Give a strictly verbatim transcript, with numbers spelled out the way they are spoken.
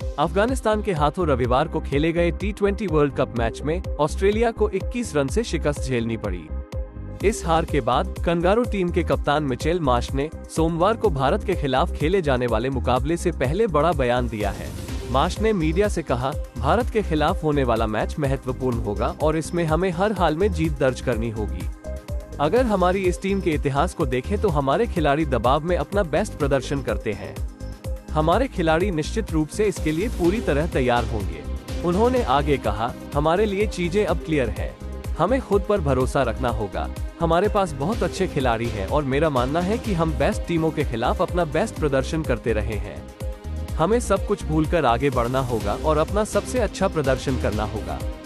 अफगानिस्तान के हाथों रविवार को खेले गए T twenty World Cup match में ऑस्ट्रेलिया को इक्कीस रन से शिकस्त झेलनी पड़ी। इस हार के बाद कंगारू टीम के कप्तान मिचेल मार्श ने सोमवार को भारत के खिलाफ खेले जाने वाले मुकाबले से पहले बड़ा बयान दिया है। मार्श ने मीडिया से कहा, भारत के खिलाफ होने वाला मैच महत्वपूर्ण होगा और इसमें हमें हर हाल में जीत दर्ज करनी होगी। अगर हमारी इस टीम के इतिहास को देखें तो हमारे खिलाड़ी दबाव में अपना बेस्ट प्रदर्शन करते हैं। हमारे खिलाड़ी निश्चित रूप से इसके लिए पूरी तरह तैयार होंगे। उन्होंने आगे कहा, हमारे लिए चीजें अब क्लियर है। हमें खुद पर भरोसा रखना होगा। हमारे पास बहुत अच्छे खिलाड़ी हैं और मेरा मानना है कि हम बेस्ट टीमों के खिलाफ अपना बेस्ट प्रदर्शन करते रहे हैं। हमें सब कुछ भूलकर आगे बढ़ना होगा और अपना सबसे अच्छा प्रदर्शन करना होगा।